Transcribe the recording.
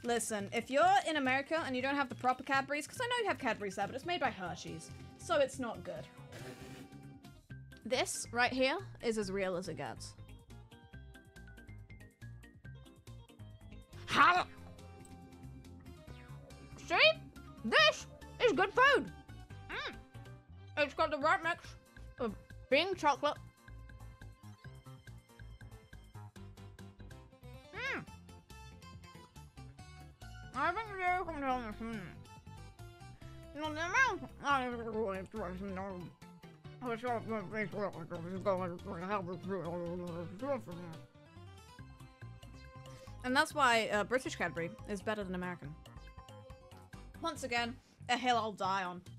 Listen, if you're in America and you don't have the proper Cadbury's, because I know you have Cadbury's there, but it's made by Hershey's, so it's not good. This right here is as real as it gets. See? This is good food. It's got the right mix of being chocolate. I think you can tell me. No, the amount. And that's why British Cadbury is better than American. Once again, a hill I'll die on.